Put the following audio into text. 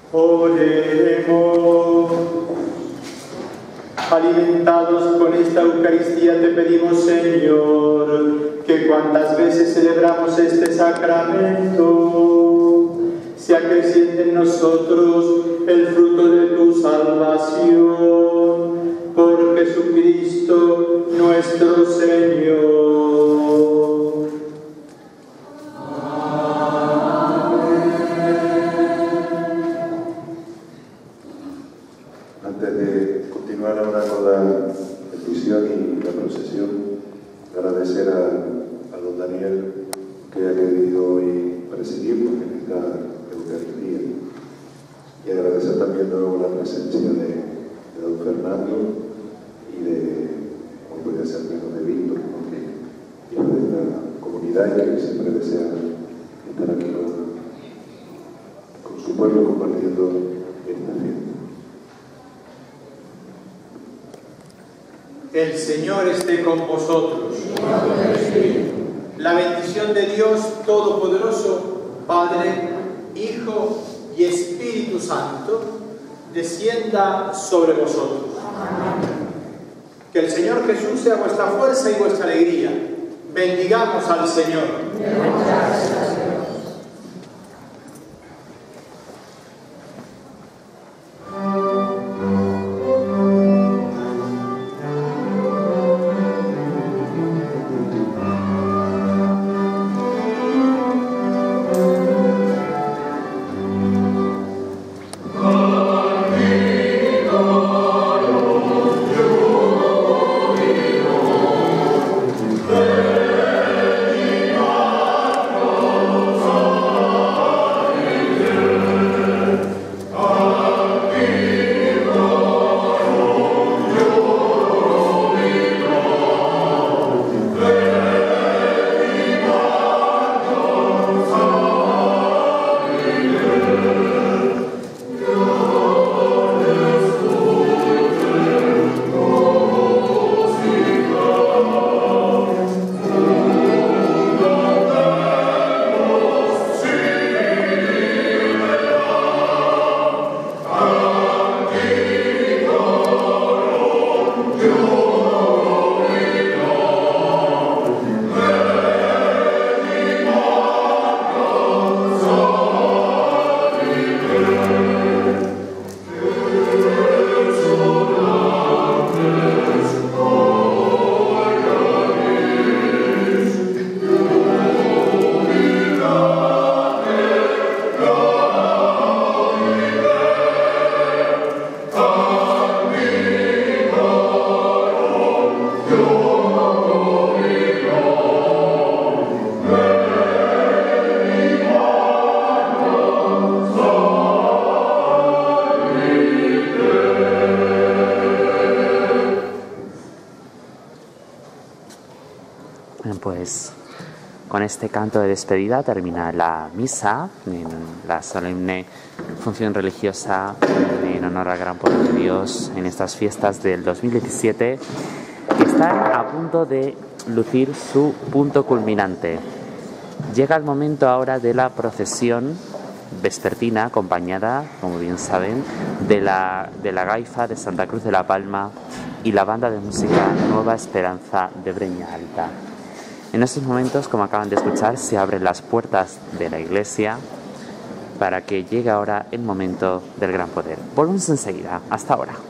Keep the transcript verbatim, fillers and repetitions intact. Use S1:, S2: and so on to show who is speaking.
S1: Oremos. Alimentados con esta Eucaristía te pedimos, Señor, que cuantas veces celebramos este sacramento, sea creciente en nosotros el fruto de tu salvación, por Jesucristo nuestro Señor.
S2: Antes de continuar ahora con la bendición y la procesión, agradecer a, a don Daniel que ha querido hoy presidirnos en esta Eucaristía, y agradecer también luego la presencia de, de don Fernando y de, como podría ser menos, de Víctor, porque hijo de esta comunidad y que siempre desea estar aquí con, con su pueblo compartiendo esta fiesta.
S1: El Señor esté con vosotros. La bendición de Dios Todopoderoso, Padre, Hijo y Espíritu Santo, descienda sobre vosotros. Que el Señor Jesús sea vuestra fuerza y vuestra alegría. Bendigamos al Señor.
S3: Pues con este canto de despedida termina la misa, en la solemne función religiosa en honor al gran poder de Dios en estas fiestas del dos mil diecisiete, que están a punto de lucir su punto culminante. Llega el momento ahora de la procesión vespertina, acompañada, como bien saben, de la, de la Gaifa de Santa Cruz de la Palma y la banda de música Nueva Esperanza de Breña Alta. En estos momentos, como acaban de escuchar, se abren las puertas de la iglesia para que llegue ahora el momento del gran poder. Volvemos enseguida. Hasta ahora.